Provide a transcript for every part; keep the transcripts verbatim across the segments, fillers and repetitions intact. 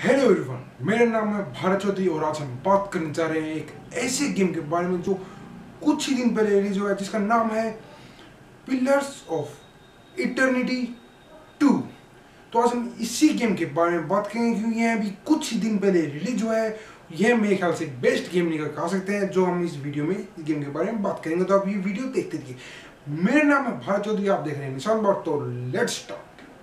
Hello everyone, मेरा नाम है भारत चौधरी और आज हम बात करने जा रहे हैं एक ऐसे गेम के बारे में जो कुछ ही दिन पहले रिलीज हुआ है, जिसका नाम है पिलर्स ऑफ इटर्निटी टू। तो आज हम इसी गेम के बारे में बात करेंगे क्योंकि यह अभी कुछ ही दिन पहले रिलीज हुआ है। यह मेरे ख्याल से बेस्ट गेम निकल कहा सकते हैं जो हम इस वीडियो में इस गेम के बारे में बात करेंगे। तो आप ये वीडियो देखते रहिए। मेरा नाम है भारत चौधरी, आप देख रहे हैं निशान बात। तो लेट्स स्टार्ट।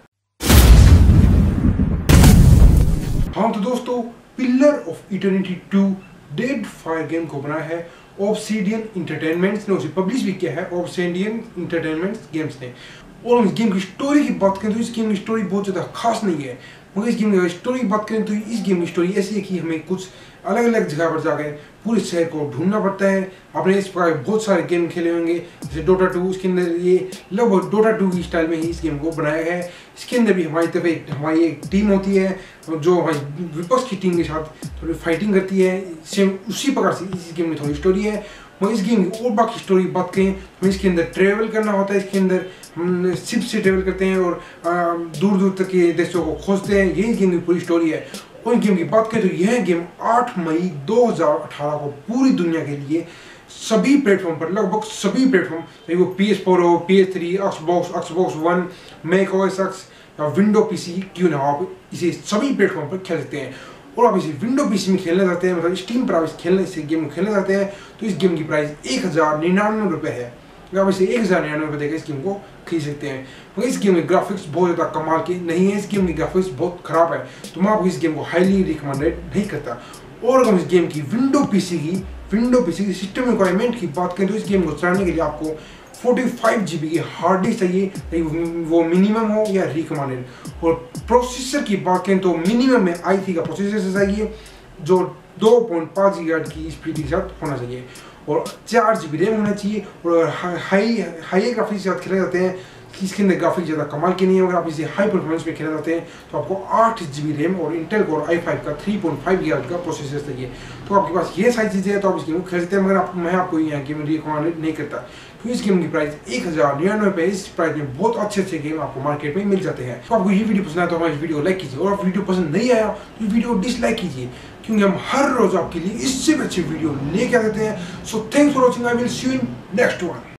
हाँ तो दोस्तों, pillar of eternity two deadfire game को बनाया है ऑब्सीडियन एंटरटेनमेंट्स ने, उसे पब्लिश भी किया है ऑब्सीडियन एंटरटेनमेंट्स गेम्स ने। और हम इस गेम की स्टोरी की बात करें तो इस गेम की स्टोरी बहुत ज़्यादा खास नहीं है, मगर इस गेम की स्टोरी की बात करें तो इस गेम की स्टोरी ऐसी है कि हमें कुछ अलग अलग जगह पर जाकर पूरे शहर को ढूंढना पड़ता है। आपने इस प्रकार बहुत सारे गेम खेले होंगे जैसे डोटा टू, उसके अंदर ये लगभग डोटा टू की स्टाइल में ही इस गेम को बनाया है। इसके अंदर भी हमारी तरफ एक हमारी एक टीम होती है जो हमारी विपक्ष की टीम के साथ थोड़ी फाइटिंग करती है। सेम उसी प्रकार से इस गेम में थोड़ी स्टोरी है। और इस गेम की और बाकी स्टोरी की बात करें तो इसके अंदर ट्रेवल करना होता है। इसके अंदर हम शिप से ट्रेवल करते हैं और दूर दूर तक के देशों को खोजते हैं। यही गेम की पूरी स्टोरी है। और गेम की बात करें तो यह गेम आठ मई दो हज़ार अठारह को पूरी दुनिया के लिए सभी प्लेटफॉर्म पर, लगभग सभी प्लेटफॉर्म, चाहे वो पी एस फोर हो, P S three, Xbox, Xbox one, Mac OS X या विंडो पीसी क्यों ना, आप इसे सभी प्लेटफॉर्म पर खेल सकते हैं। और आप इसे विंडो पीसी में खेलना चाहते हैं, मतलब स्टीम पर आप इस खेलने इस गेम को खेलना चाहते हैं तो इस गेम की प्राइस एक हज़ार निन्यानवे रुपये है। आप इसे एक हज़ार निन्यानवे रुपये देकर इस गेम को खरीद सकते हैं। मगर इस गेम के ग्राफिक्स बहुत ज़्यादा कमाल के नहीं है। इस गेम की ग्राफिक्स बहुत ख़राब है, तो मैं आपको इस गेम को हाईली रिकमेंडेड नहीं करता। और अगर हम इस गेम की विंडो पीसी की विंडो पीसी की सिस्टम रिक्वायरमेंट की बात करें तो इस गेम को चलाने के लिए आपको पैंतालीस जी बी की हार्ड डिस्क चाहिए, वो मिनिमम हो या रिकमेंडेड। और प्रोसेसर की बात करें तो मिनिमम में आई थ्री का प्रोसेसर चाहिए जो दो पॉइंट पाँच गीगाहर्ट्ज़ की स्पीड के साथ होना चाहिए और चार जी बी रैम होना चाहिए। और हाई हाई ग्राफिक्स के साथ खेलना चाहते हैं, इसके अंदर ग्राफिक्स ज़्यादा कमाल के नहीं है। अगर आप इसे हाई परफॉर्मेंस में खेलना चाहते हैं तो आपको आठ जी बी रैम और इंटेल कोर आई फाइव का थ्री पॉइंट फाइव गीगाहर्ट्ज़ का प्रोसेसर चाहिए। तो आपके पास ये सारी चीज़ें हैं तो आप इस गेम को खेल सकते हैं। मगर आप मैं आपको यहाँ गेम रिकमेंड नहीं करता क्योंकि इस गेम की प्राइस एक हज़ार निन्यानवे रुपये। इस प्राइस में बहुत अच्छे अच्छे गेम आपको मार्केट में मिल जाते हैं। तो आपको ये वीडियो पसंद आया तो हमारी वीडियो को लाइक कीजिए, और आप वीडियो पसंद नहीं आया तो वीडियो को डिसलाइक कीजिए, क्योंकि हम हर रोज़ आपके लिए इससे भी अच्छी वीडियो लेके आ देते हैं। So thanks for watching, I will see you in next one.